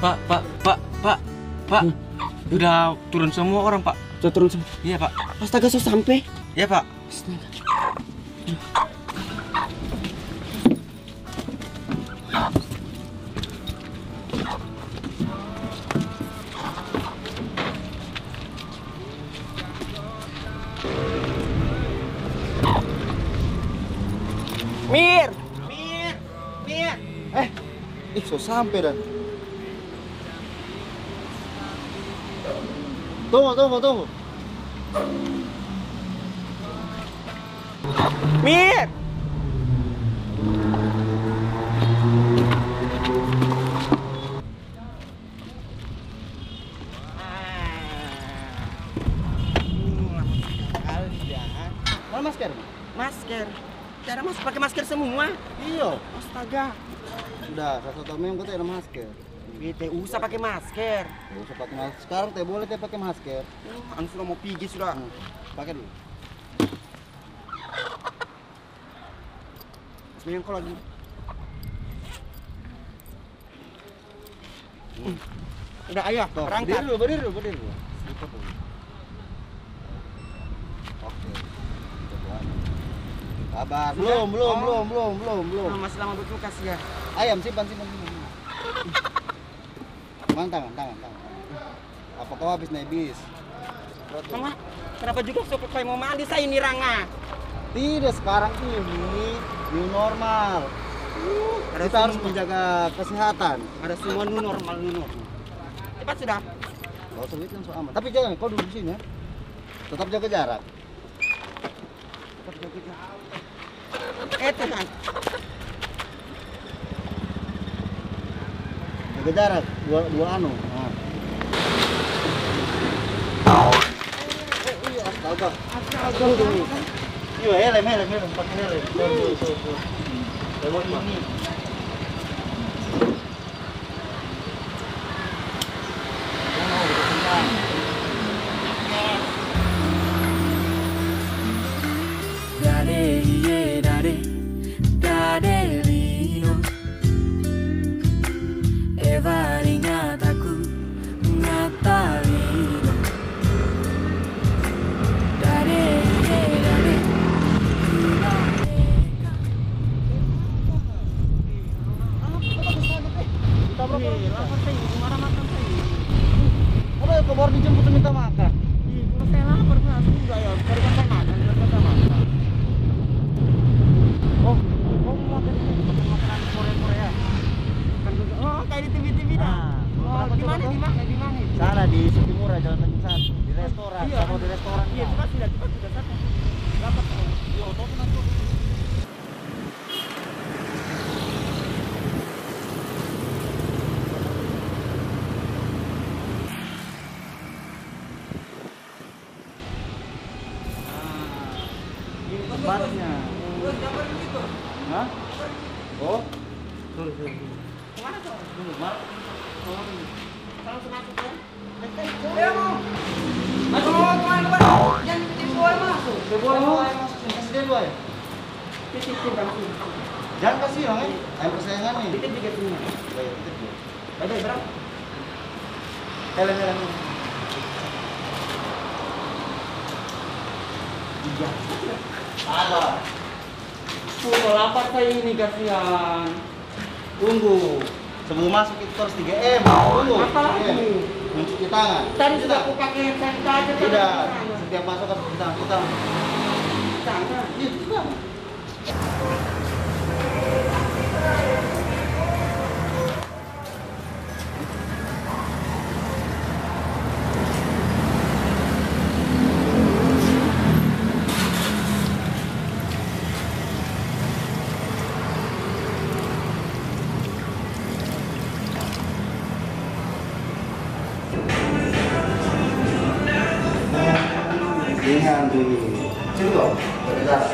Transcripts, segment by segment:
Pak. Udah turun semua orang, Pak. Sudah turun semua? Iya, Pak. Astaga, sudah sampai. Iya, Pak. Astaga. Mir. So sampai dan. Tunggu. Mir. Mana masker? Masker. Cara mas pakai masker semua. Iya. Astaga. Sudah, satu yang kau ada masker. Bete usah pakai masker. Gak usah pakai masker. Sekarang teh boleh teh pakai masker. Anu sudah mau pergi sudah. Pakai dulu. Sebenarnya kau lagi. Udah ayo, berangkat. Berdiri dulu. Sedikit dulu. Oke. Sabar. Belum. Masih lama bertugas ya. Ayam simpan. Tangan. Apa kau habis naik bis? Mama, kenapa juga sopir kayak mau mandi saya ini Rangga? Tidak, sekarang ini new normal. Kita harus menjaga kesehatan. Ada semua new normal. Cepat sudah. Kalau sulit kan so aman. Tapi jangan kau duduk di sini ya. Tetap jaga jarak. Tenang. Jaga jarak. Dua anu. Nah. Iya, astaga. Iya, helm, pakai helm. Tuh. Lewat ini. Apa ya kau baru dijemput minta makan? Saya lapar sudah ya. Cari makan makan. Oh, makan makanan Korea. Oh, kayak di TV dah. Oh, di mana? Sana di Sutimura Jalan Tanjung 1 di restoran. Iya. Kamu di restoran. Iya, cepat sudah satu. Dapat. Yo, tahu nanti. Tempatnya. Hah? Oh? Sorry. Kemana tuh? Dulu, Mak. Langsung masuk kan? Ya, mau. Masuk kemana? Jangan bikin boy masuk. Boleh masuk sini. Kasih dia dua ya? Titip langsung. Jangan kasih dong, ya. Ayam kesayangan nih. Titip tiga semua. Baik, titip dulu. Bye berapa? Helm. Iya. Sabar. Sudah lapar saya ini kasihan. Tunggu. Sebelum masuk itu harus 3M. Tunggu. Apa lagi? Mencuci tangan. Tadi sudah aku pakai hand sanitizer. Tidak. Setiap masuk harus cuci tangan. Kita. Tangan. Iya, cuci tangan. Dengan di sini dong, berjarak.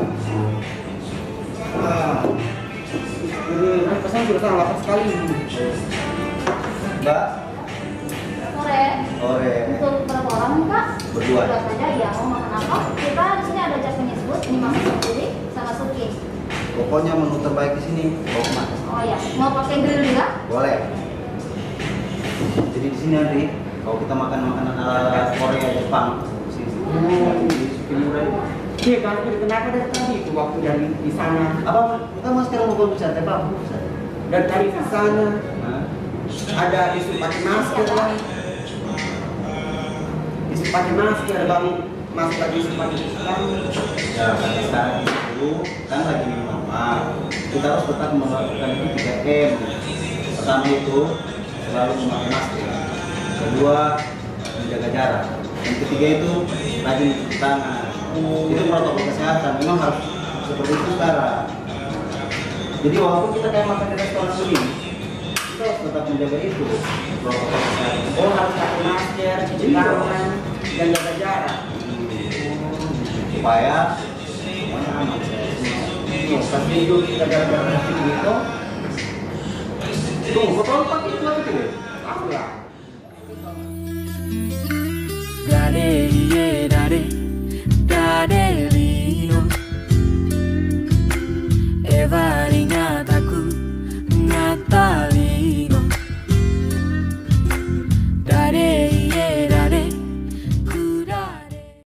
Ini pesan sudah sangat lapar sekali. Mbak, Sore. Untuk berapa orang nih, Kak? Berdua. Berdua saja ya. Mau makan apa? Kita di sini ada Japanese food, ini masak sendiri sama suki. pokoknya menu terbaik di sini. Mau kemana? Oh ya, mau pakai grill juga? Boleh. Jadi di sini nanti kalau kita makan makanan ala Korea Jepang, di sini supi murah. Iya, kan kenapa dari tadi itu waktu dari di sana? Apa? Kita mau sekarang mau berbicara apa? Dan tadi di sana Hah? ada isu pakai masker lah. Isu pakai masker, baru masuk lagi isu pakai masker. Ya, karena sekarang itu kan lagi normal. Kita harus tetap melakukan itu 3M. Pertama itu selalu memakai masker. Kedua, menjaga jarak. Yang ketiga itu rajin cuci tangan. Itu protokol kesehatan. Memang harus seperti itu sekarang. Jadi walaupun kita kayak makan di restoran begini, kita harus tetap menjaga itu protokol kesehatan. Oh, harus pakai masker, cuci tangan, dan jaga jarak. Supaya semuanya aman. Tapi itu kita gara-gara gitu. Tuh, foto pakai itu lagi tuh. Aku lah. Daddy, yeah, daddy.